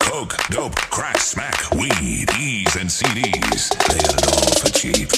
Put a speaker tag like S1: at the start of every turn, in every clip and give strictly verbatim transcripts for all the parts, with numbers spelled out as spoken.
S1: coke, dope, crack, smack, weed, E's and C Ds. They got it all for cheap.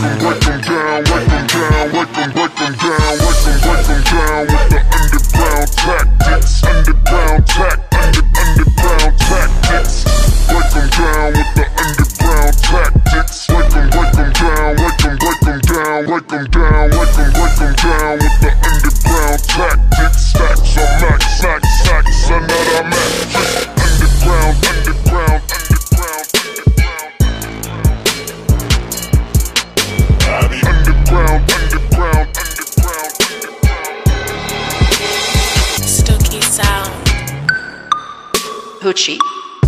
S1: them, break them down, break them down, break them, break them down, break them, break them down with the underground tactics, underground tac, under, underground tactics. Break them down with the underground tactics. Break them, break them down, break them, break them down, break them down, break them, break them down with the underground tactics. Stacks on max, max, stacks another max. Underground, underground, underground, underground. Underground, underground, underground, underground.
S2: Stokey sound.
S3: Hoochie.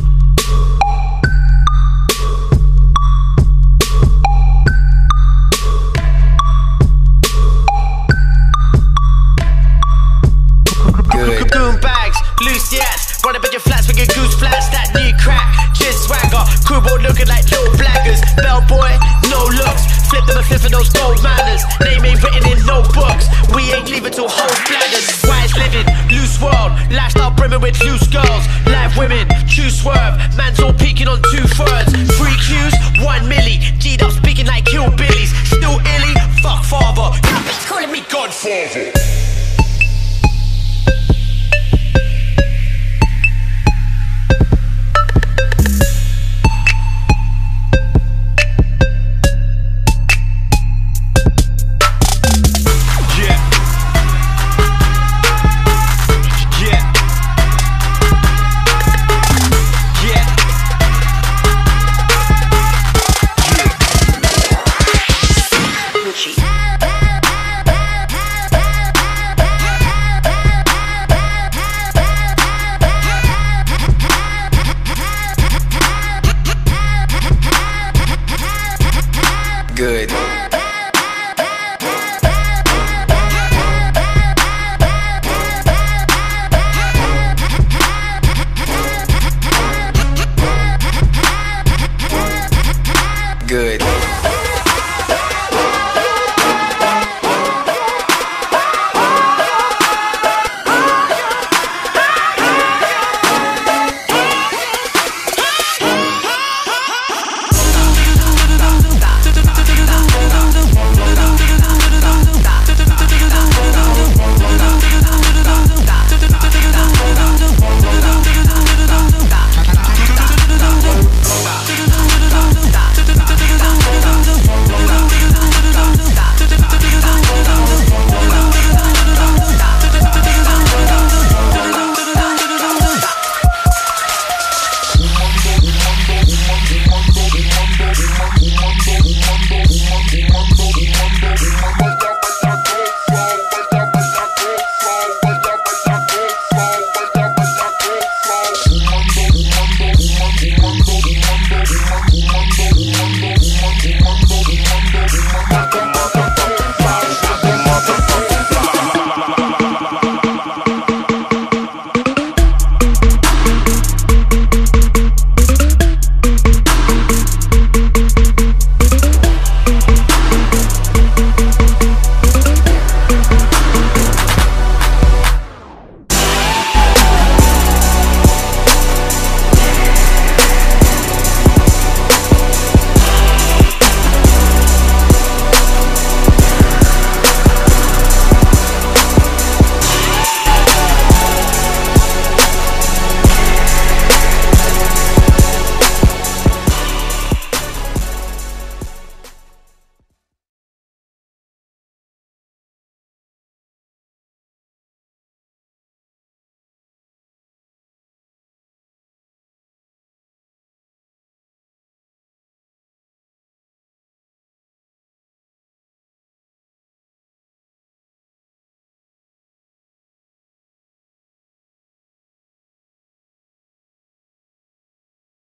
S4: Goon bags, loose yats, run up at your flats with your goose flats. That new crack, just swagger, crew boy looking like little blaggers. Bellboy, no looks, flip them and flip for those gold manners. Name ain't written in no books, we ain't leaving till whole bladders. Wise living, loose world, lifestyle brimming with loose girls. Live women, true swerve, man's all peeking on two thirds. Free Qs, one milli, G'd up speaking like hillbillies. Still illy, fuck father, calling me Godfather.